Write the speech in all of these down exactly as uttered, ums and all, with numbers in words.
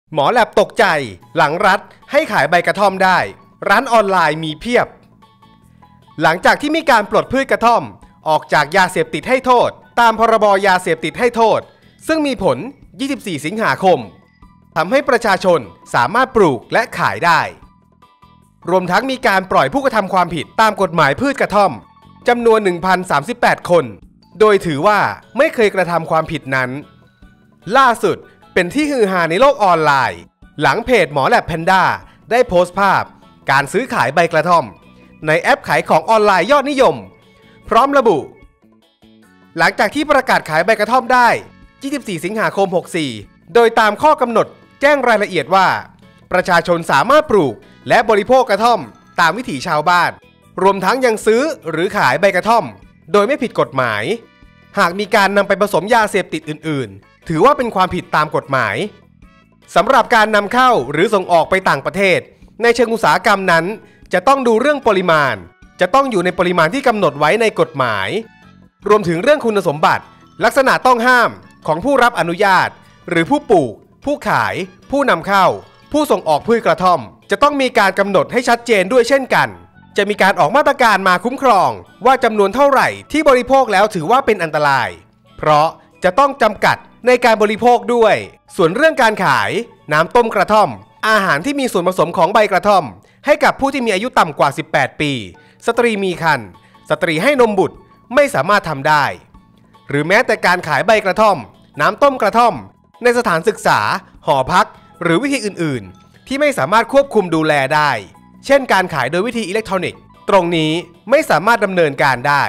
หมอแลบตกใจหลังรัฐให้ขายใบกระท่อมได้ร้านออนไลน์มีเพียบหลังจากที่มีการปลดพืชกระท่อมออกจากยาเสพติดให้โทษตามพรบยาเสพติดให้โทษซึ่งมีผลยี่สิบสี่สิงหาคมทำให้ประชาชนสามารถปลูกและขายได้รวมทั้งมีการปล่อยผู้กระทำความผิดตามกฎหมายพืชกระท่อมจำนวน หนึ่งพันสามสิบแปด คนโดยถือว่าไม่เคยกระทำความผิดนั้นล่าสุดเป็นที่ฮือฮาในโลกออนไลน์หลังเพจหมอแลบแพนด้าได้โพสต์ภาพการซื้อขายใบกระท่อมในแอปขายของออนไลน์ยอดนิยมพร้อมระบุหลังจากที่ประกาศขายใบกระท่อมได้ยี่สิบสี่สิงหาคมหกสี่โดยตามข้อกำหนดแจ้งรายละเอียดว่าประชาชนสามารถปลูกและบริโภคกระท่อมตามวิถีชาวบ้านรวมทั้งยังซื้อหรือขายใบกระท่อมโดยไม่ผิดกฎหมายหากมีการนำไปผสมยาเสพติดอื่นๆถือว่าเป็นความผิดตามกฎหมายสำหรับการนำเข้าหรือส่งออกไปต่างประเทศในเชิงอุตสาหกรรมนั้นจะต้องดูเรื่องปริมาณจะต้องอยู่ในปริมาณที่กำหนดไว้ในกฎหมายรวมถึงเรื่องคุณสมบัติลักษณะต้องห้ามของผู้รับอนุญาตหรือผู้ปลูกผู้ขายผู้นำเข้าผู้ส่งออกพืชกระท่อมจะต้องมีการกำหนดให้ชัดเจนด้วยเช่นกันจะมีการออกมาตรการมาคุ้มครองว่าจำนวนเท่าไหร่ที่บริโภคแล้วถือว่าเป็นอันตรายเพราะจะต้องจำกัดในการบริโภคด้วยส่วนเรื่องการขายน้ำต้มกระท่อมอาหารที่มีส่วนผสมของใบกระท่อมให้กับผู้ที่มีอายุต่ำกว่าสิบแปดปีสตรีมีครรภ์สตรีให้นมบุตรไม่สามารถทำได้หรือแม้แต่การขายใบกระท่อมน้ำต้มกระท่อมในสถานศึกษาหอพักหรือวิธีอื่นๆที่ไม่สามารถควบคุมดูแลได้เช่นการขายโดยวิธีอิเล็กทรอนิกส์ตรงนี้ไม่สามารถดำเนินการได้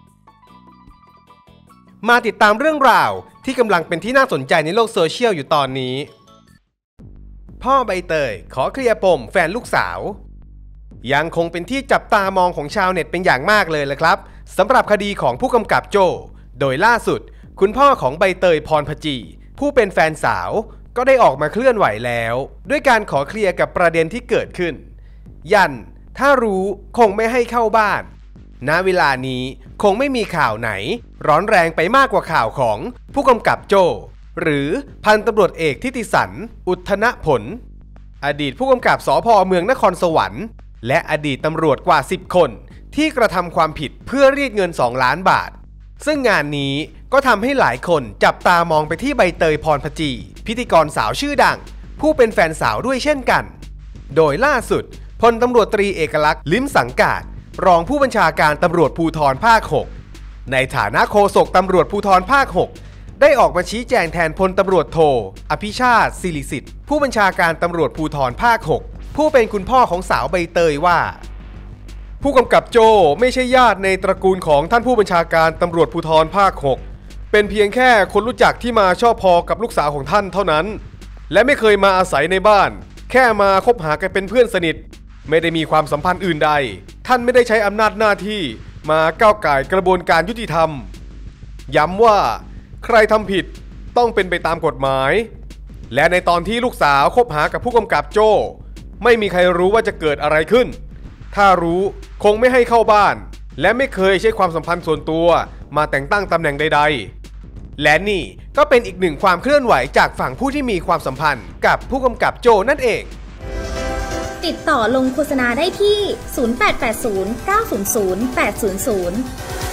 มาติดตามเรื่องราวที่กำลังเป็นที่น่าสนใจในโลกโซเชียลอยู่ตอนนี้พ่อใบเตยขอเคลียร์ปมแฟนลูกสาวยังคงเป็นที่จับตามองของชาวเน็ตเป็นอย่างมากเลยละครับสำหรับคดีของผู้กำกับโจ้โดยล่าสุดคุณพ่อของใบเตยพรพจีผู้เป็นแฟนสาวก็ได้ออกมาเคลื่อนไหวแล้วด้วยการขอเคลียร์กับประเด็นที่เกิดขึ้นยันถ้ารู้คงไม่ให้เข้าบ้านณเวลานี้คงไม่มีข่าวไหนร้อนแรงไปมากกว่าข่าวของผู้กำกับโจ้หรือพันตำรวจเอกทิติสันอุทธนผลอดีตผู้กำกับสภ.เมืองนครสวรรค์และอดีตตำรวจกว่าสิบคนที่กระทำความผิดเพื่อรีดเงินสองล้านบาทซึ่งงานนี้ก็ทำให้หลายคนจับตามองไปที่ใบเตยพรพจีพิธีกรสาวชื่อดังผู้เป็นแฟนสาวด้วยเช่นกันโดยล่าสุดพลตำรวจตรีเอกลักษณ์ลิ้มสังกาศรองผู้บัญชาการตำรวจภูธรภาคหกในฐานะโฆษกตำรวจภูธรภาคหกได้ออกมาชี้แจงแทนพลตำรวจโทอภิชาติศิริสิทธิ์ผู้บัญชาการตำรวจภูธรภาคหกผู้เป็นคุณพ่อของสาวใบเตยว่าผู้กำกับโจ้ไม่ใช่ญาติในตระกูลของท่านผู้บัญชาการตำรวจภูธรภาคหกเป็นเพียงแค่คนรู้จักที่มาชอบพอกับลูกสาวของท่านเท่านั้นและไม่เคยมาอาศัยในบ้านแค่มาคบหากันเป็นเพื่อนสนิทไม่ได้มีความสัมพันธ์อื่นใดท่านไม่ได้ใช้อำนาจหน้าที่มาก้าวก่ายกระบวนการยุติธรรมย้ำว่าใครทำผิดต้องเป็นไปตามกฎหมายและในตอนที่ลูกสาวคบหากับผู้กำกับโจ้ไม่มีใครรู้ว่าจะเกิดอะไรขึ้นถ้ารู้คงไม่ให้เข้าบ้านและไม่เคยใช้ความสัมพันธ์ส่วนตัวมาแต่งตั้งตำแหน่งใดๆและนี่ก็เป็นอีกหนึ่งความเคลื่อนไหวจากฝั่งผู้ที่มีความสัมพันธ์กับผู้กำกับโจ้นั่นเองติดต่อลงโฆษณาได้ที่ ศูนย์ แปด แปด ศูนย์ เก้า ศูนย์ ศูนย์ แปด ศูนย์ ศูนย์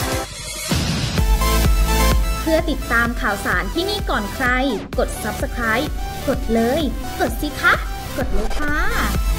เพื่อติดตามข่าวสารที่นี่ก่อนใครกด ซับสไครบ์ กดเลยกดสิคะกดเลยค่ะ